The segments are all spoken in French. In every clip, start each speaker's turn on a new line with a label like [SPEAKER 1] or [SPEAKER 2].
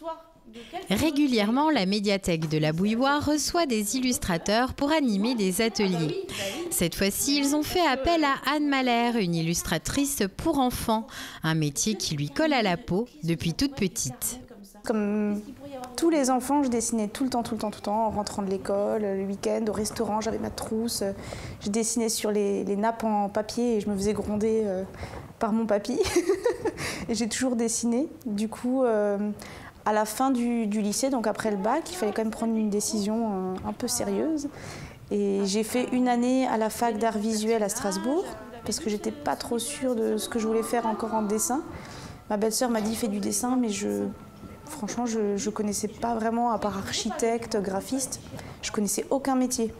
[SPEAKER 1] Régulièrement, la médiathèque de la Bouilloire reçoit des illustrateurs pour animer des ateliers. Cette fois-ci, ils ont fait appel à Anne Mahler, une illustratrice pour enfants, un métier qui lui colle à la peau depuis toute petite.
[SPEAKER 2] Comme tous les enfants, je dessinais tout le temps, en rentrant de l'école, le week-end, au restaurant, j'avais ma trousse. Je dessinais sur les nappes en papier et je me faisais gronder par mon papy. Et j'ai toujours dessiné. Du coup, à la fin du lycée, donc après le bac, il fallait quand même prendre une décision un peu sérieuse. Et j'ai fait une année à la fac d'art visuel à Strasbourg, parce que j'étais pas trop sûre de ce que je voulais faire encore en dessin. Ma belle-sœur m'a dit « fais du dessin », mais franchement, je ne connaissais pas vraiment, à part architecte, graphiste, je connaissais aucun métier.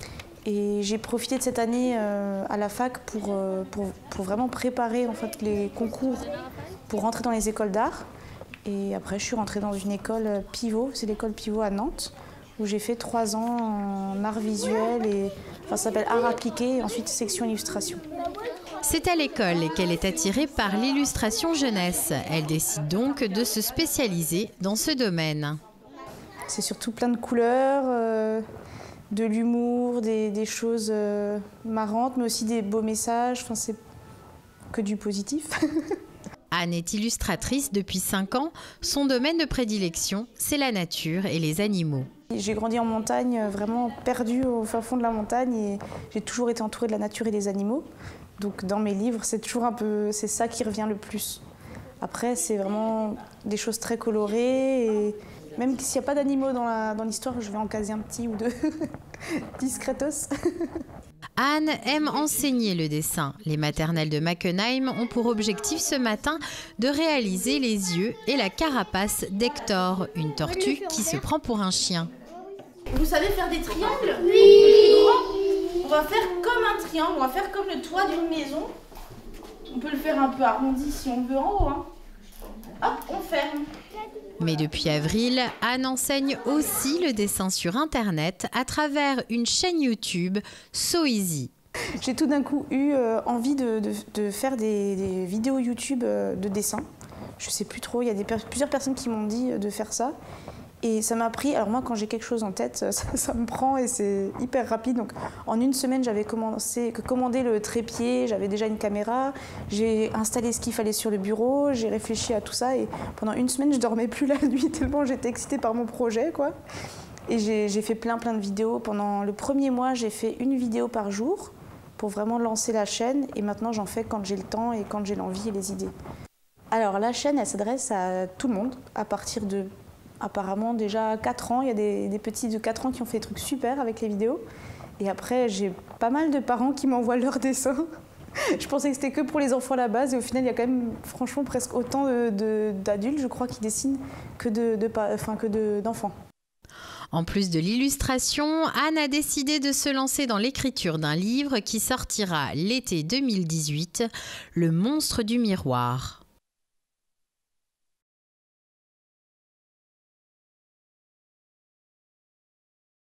[SPEAKER 2] Et j'ai profité de cette année à la fac pour vraiment préparer en fait, les concours pour rentrer dans les écoles d'art. Et après, je suis rentrée dans une école pivot, c'est l'école pivot à Nantes, où j'ai fait 3 ans en art visuel, et, enfin, ça s'appelle art appliqué, et ensuite section illustration.
[SPEAKER 1] C'est à l'école qu'elle est attirée par l'illustration jeunesse. Elle décide donc de se spécialiser dans ce domaine.
[SPEAKER 2] C'est surtout plein de couleurs, de l'humour, des choses marrantes, mais aussi des beaux messages. Enfin, c'est que du positif.
[SPEAKER 1] Anne est illustratrice depuis 5 ans. Son domaine de prédilection, c'est la nature et les animaux.
[SPEAKER 2] J'ai grandi en montagne, vraiment perdue au fin fond de la montagne, et j'ai toujours été entourée de la nature et des animaux. Donc dans mes livres, c'est toujours c'est ça qui revient le plus. Après, c'est vraiment des choses très colorées, et même s'il n'y a pas d'animaux dans l'histoire, je vais en caser un petit ou deux discretos.
[SPEAKER 1] Anne aime enseigner le dessin. Les maternelles de Mackenheim ont pour objectif ce matin de réaliser les yeux et la carapace d'Hector, une tortue qui se prend pour un chien.
[SPEAKER 3] Vous savez faire des triangles? Oui. On va faire comme un triangle, on va faire comme le toit d'une maison. On peut le faire un peu arrondi si on veut en haut. Hein. Hop, on ferme.
[SPEAKER 1] Mais depuis avril, Anne enseigne aussi le dessin sur Internet à travers une chaîne YouTube So Easy.
[SPEAKER 2] J'ai tout d'un coup eu envie de faire des vidéos YouTube de dessin. Je ne sais plus trop, il y a plusieurs personnes qui m'ont dit de faire ça. Et ça m'a pris, alors moi quand j'ai quelque chose en tête, ça me prend et c'est hyper rapide. Donc en une semaine, j'avais commandé le trépied, j'avais déjà une caméra, j'ai installé ce qu'il fallait sur le bureau, j'ai réfléchi à tout ça, et pendant une semaine, je dormais plus la nuit tellement j'étais excitée par mon projet, quoi. Et j'ai fait plein de vidéos. Pendant le premier mois, j'ai fait une vidéo par jour pour vraiment lancer la chaîne, et maintenant j'en fais quand j'ai le temps et quand j'ai l'envie et les idées. Alors la chaîne, elle s'adresse à tout le monde à partir de apparemment déjà 4 ans, il y a des petits de 4 ans qui ont fait des trucs super avec les vidéos. Et après, j'ai pas mal de parents qui m'envoient leurs dessins. Je pensais que c'était que pour les enfants à la base, et au final, il y a quand même franchement presque autant d'adultes, je crois, qui dessinent que d'enfants.
[SPEAKER 1] En plus de l'illustration, Anne a décidé de se lancer dans l'écriture d'un livre qui sortira l'été 2018, Le monstre du miroir.